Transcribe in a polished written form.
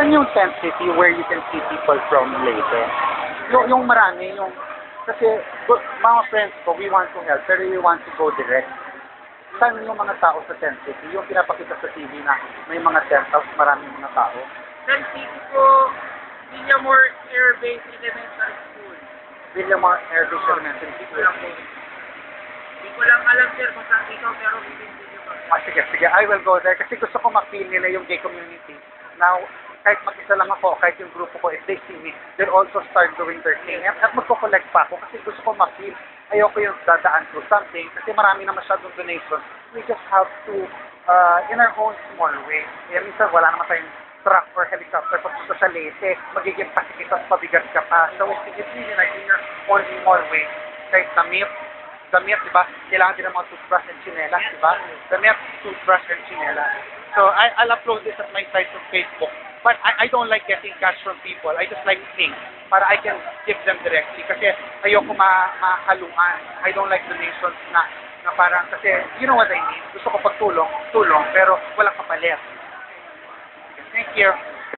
Saan yung tent city where you can see people from Leyte? Yung marami, kasi mga friends ko, we want to help, pero we want to go direct. Saan yung mga tao sa tent city? Yung pinapakita sa TV na may mga tent house, maraming mga tao. Tent city po, Villamor Air Base Elementary School. Villamor Air Base Elementary School. Hindi ko lang alam sir kung saan dito, pero hindi ko. Sige, I will go there kasi gusto ko ma-feel nila yung gay community. Now, kahit mag-isa lang ako, kahit yung grupo ko, if they see me, they'll also start doing their thing. At magko-collect pa ako kasi gusto ko ma-feel. Ayoko yung dadaan through something kasi marami na masyadong donations. We just have to, in our own small way. Kaya minsan wala naman tayong truck or helicopter pagpunta sa Leyte, magiging pasikitas, pabigat ka pa. So it's really like in your own small way. Kahit damit, di ba? Kailangan din ng mga toothbrush and chinelas, di ba? Damit, toothbrush and chinelas. So I'll upload this at my site on Facebook. But I don't like getting cash from people. I just like things para I can give them directly. Kasi ayoko makaluan. I don't like donations na parang, kasi you know what I mean. Gusto ko pagtulong, pero walang kapalit. Thank you.